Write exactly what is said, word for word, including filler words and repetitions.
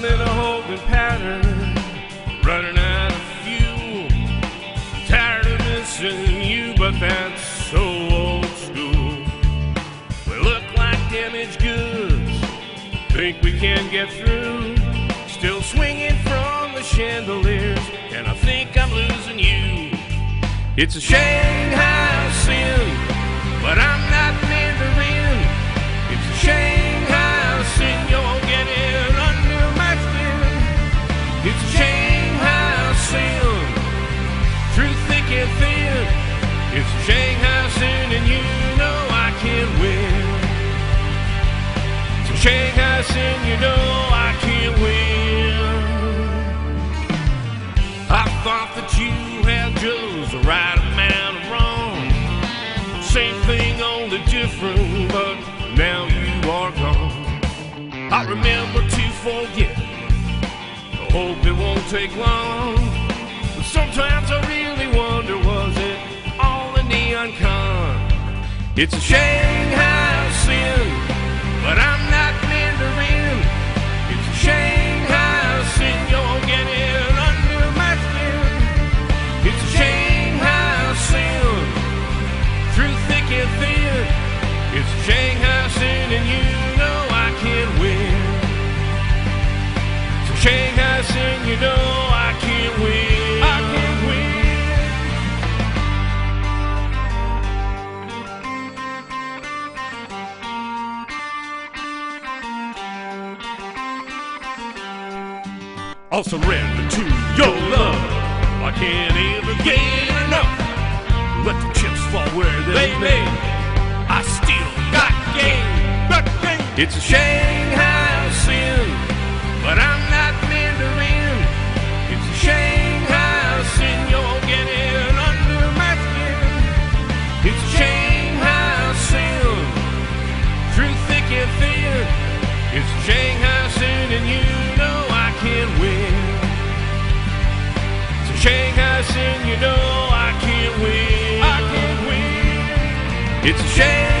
I'm in a holding pattern, running out of fuel. Tired of missing you, but that's so old school. We look like damaged goods, think we can get through. Still swinging from the chandeliers, and I think I'm losing you. It's a Shanghai sin, but I'm not Mandarin. It's a Shanghai sin, you're getting under my skin. It's a Shanghai sin, through thick and thin. It's a Shanghai sin, and you know I can win. It's a Shanghai sin, you know I can win. I thought that you had just the right amount of wrong. Same thing, only different, but now you are gone. I remember to forget, I hope it won't take long. But sometimes I really wonder, was it all a neon con? It's a Shanghai sin, but I'm not Mandarin. It's a Shanghai sin, you're getting under my skin. It's a Shanghai sin, through thick and thin. It's a Shanghai sin, and you know I can win. It's a Shanghai sin, you know I can win. I can win. I'll surrender to your love. I can't ever get enough. Let the chips fall where they may. I still got game, got game. It's a Shanghai sin, but I'm not Mandarin. It's a Shanghai sin, you're getting under my skin. It's a Shanghai sin, through thick and thin. It's a Shanghai sin, and you know I can win. It's a Shanghai sin, you know I can win. I can win. It's a Shanghai.